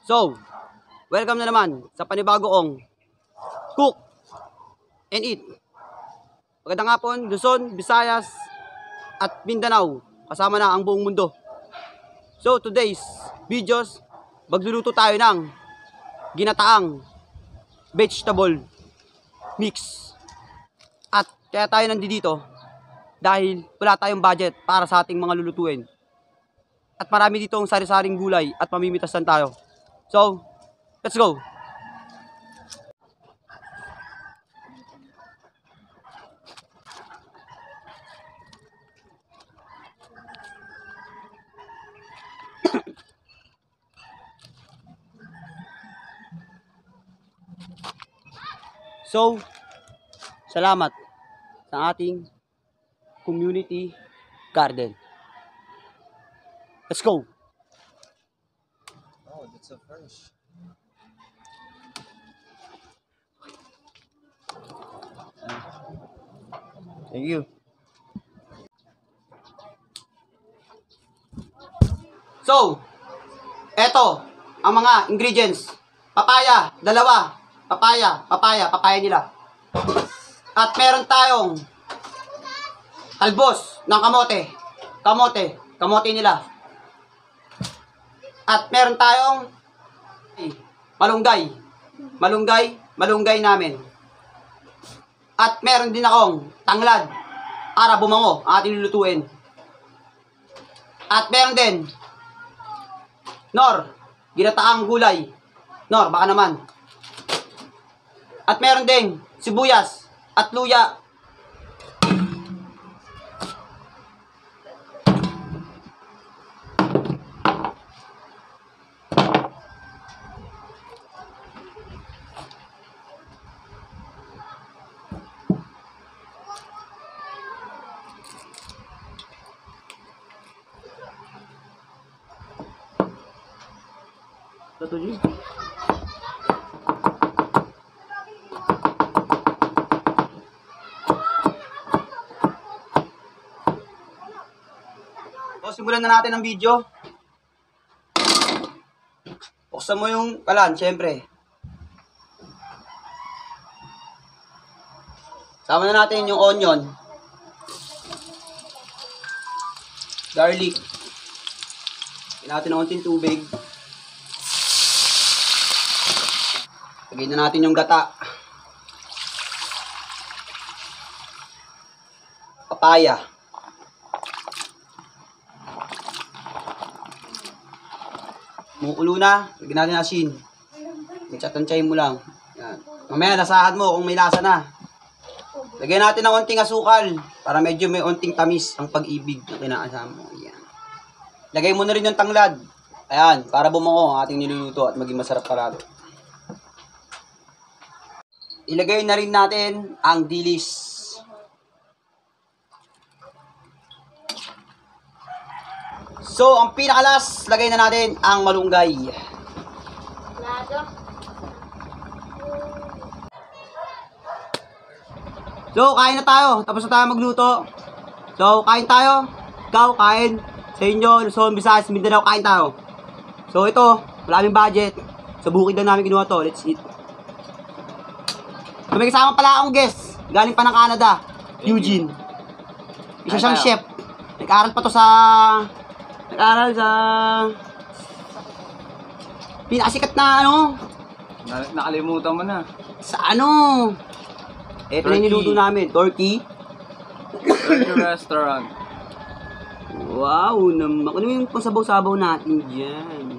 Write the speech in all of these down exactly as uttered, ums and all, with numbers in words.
So, welcome na naman sa panibagong Cook and Eat. Magandang hapon, Luzon, Visayas, at Mindanao. Kasama na ang buong mundo. So, today's videos, magluluto tayo ng ginataang vegetable mix. At kaya tayo nandito dahil wala tayong budget para sa ating mga lulutuin. At marami dito ang sari-saring gulay at mamimitasan tayo. So, let's go! So, salamat sa ating community garden. Let's go! Oh, that's a first. Thank you. So, eto ang mga ingredients. Papaya, dalawa. Papaya, papaya, papaya nila. At meron tayong talbos ng kamote. Kamote, kamote nila. At meron tayong malunggay. Malunggay, malunggay namin. At meron din akong tanglad para bumango ang ating lulutuin. At meron din Nor, ginataang gulay. Nor, baka naman. At meron din sibuyas at luya. Ito din. So, simulan na natin ang video. Buksan mo yung kalan, syempre. Sama na natin yung onion. Garlic. Lagyan natin ng konting tubig. Lagyan na natin yung gata. Papaya. Mukulo na. Lagyan natin asin. Tansyahin mo lang. Yan. Mamaya lasahan mo kung may lasa na. Lagyan natin ng onting asukal para medyo may onting tamis ang pag-ibig na kinakasama mo. Yan. Lagay mo na rin yung tanglad. Ayan, para bumango ang ating niluluto at maging masarap parado. Ilagay na rin natin ang dilis. So, ang pinakalas, lagay na natin ang malunggay. So, kain na tayo. Tapos na tayo magluto. So, kain tayo. Ikaw, kain. Sa inyo, Luzon, Visayas, Mindanao, kain tayo. So, ito, maraming budget. Sa bukid na namin kinuha to. Let's eat. So, may kasama pala akong guest. Galing pa ng Canada. Eugene. Isa siyang chef. Nag-aral pa to sa... Nag-aral sa... pinakasikat na ano... Nakalimutan mo na. Sa ano... Ito na yung niluto namin. Turkey. Turkey restaurant. Wow naman. Ano yung pasabaw-sabaw natin dyan?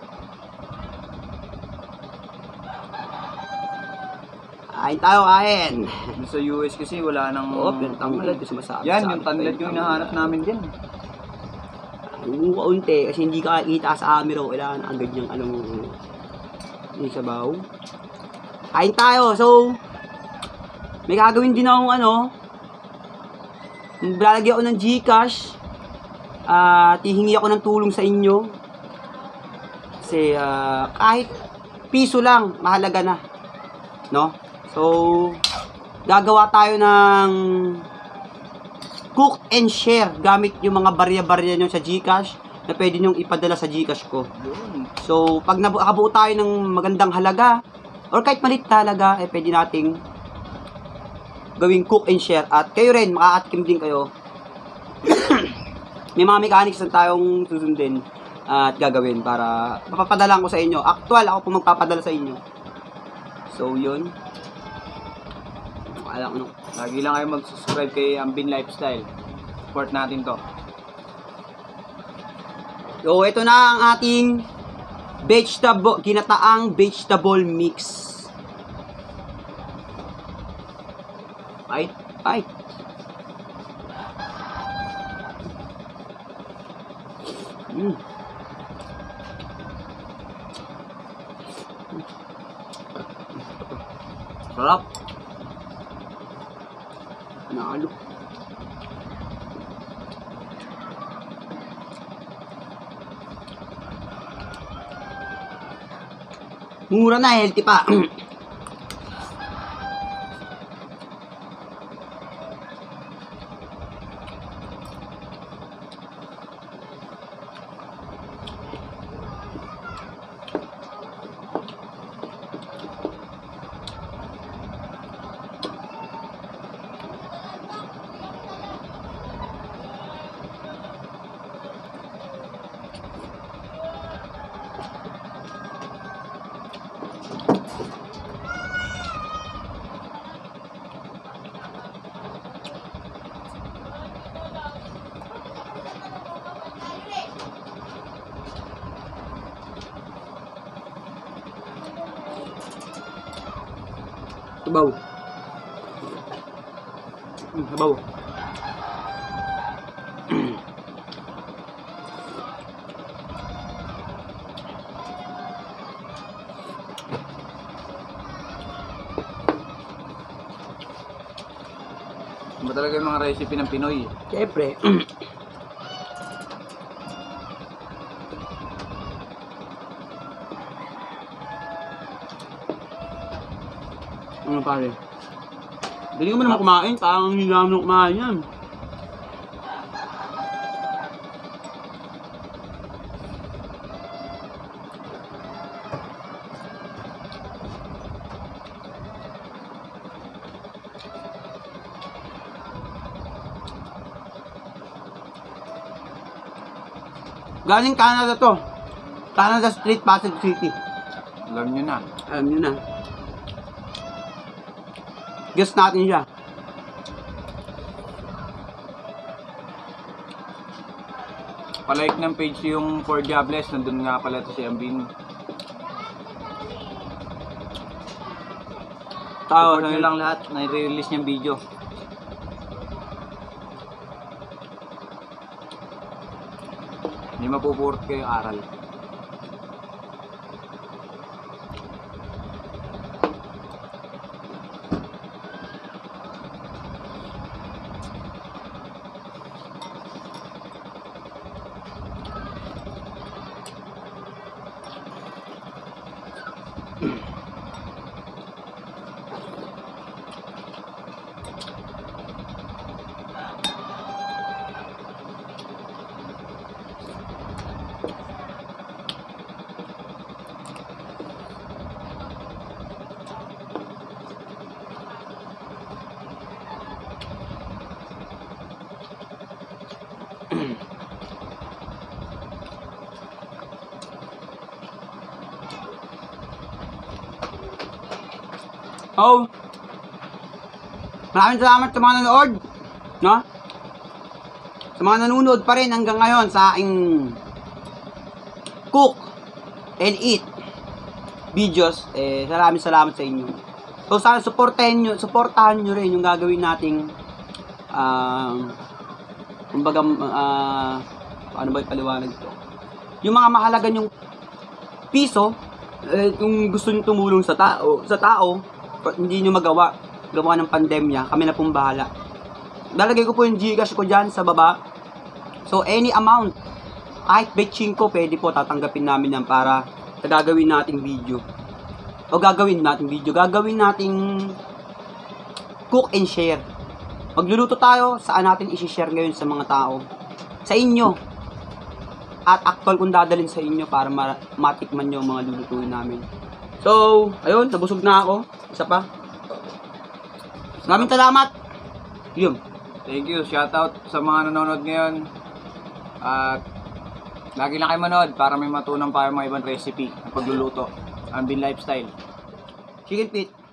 Kain tayo, kain. Sa U S kasi wala nang... Oo, yung tanglad. Yung sumasabi. Yan, yung tanglad yung hinahanap namin dyan. Oo, kaunti. Kasi hindi ka kita sa amin raw. Kailangan agad yung anong... yung sabaw. Kain tayo. So, may gagawin din akong ano. Lalagyan ako ng Gcash. At uh, hihingi ako ng tulong sa inyo. Kasi uh, kahit piso lang, mahalaga na. No? So, gagawa tayo ng cook and share gamit yung mga barya-barya nyo sa Gcash na pwede nyong ipadala sa Gcash ko. Yun. So, pag nakabuo tayo ng magandang halaga, or kahit maliit na halaga, eh pwede nating gawing cook and share. At kayo rin, makakatikim din kayo. May mga mechanics na tayong susundin at gagawin para mapapadala ko sa inyo. Actual, ako po magpapadala sa inyo. So, yun. Alam ko, no? Lagi lang kayo mag-subscribe kay Ambin Lifestyle. Support natin to. So, ito na ang ating vegetable, ginataang vegetable mix. Ay, ay. Mm. Sarap. Nalo. Mura na, healthy pa. Sabaw. Hmm, sabaw. Ano ba talaga yung mga recipe ng Pinoy? Siyempre. Ano pare? Dali ka mo naman kumain, parang hindi naman kumain yan. Galing Canada to. Canada Street, Pasig City. Alam nyo na. Alam nyo na. Guess natin siya. Palike ng page yung For Jobless. Nandun nga pala to si Ambin. Tao, Support nyo lang lahat na i-release niyang video. Hindi mapupurot kayo aral. Oh, maraming salamat sa mga nanood, no? Sa mga nanonood pa rin hanggang ngayon sa aking cook and eat videos, eh, maraming salamat sa inyo. So, sana supportahan nyo, supportahan nyo rin yung gagawin nating, ah, kumbaga, ah, ano ba yung paliwanag ito? Yung mga mahalaga yung piso, eh, kung gusto nyo tumulong sa tao, sa tao, hindi nyo magawa, gawa ng pandemya, kami na pong bahala. Lalagay ko po yung Gcash ko dyan sa baba. So, any amount, kahit betching ko, pwede po, tatanggapin namin yan para sa gagawin nating video. O gagawin nating video, gagawin nating cook and share. Magluluto tayo, saan natin isi-share ngayon sa mga tao? Sa inyo. at actual kong dadalhin sa inyo para ma- matikman nyo ang mga lulutuin namin. So, ayun, nabusog na ako. Isa pa. Maraming salamat. Yun. Thank you. Shoutout sa mga nanonood ngayon. At lagi lang kayo manood para may matunan pa yung mga ibang recipe ng pagluluto. Ambin Lifestyle. Chicken feet.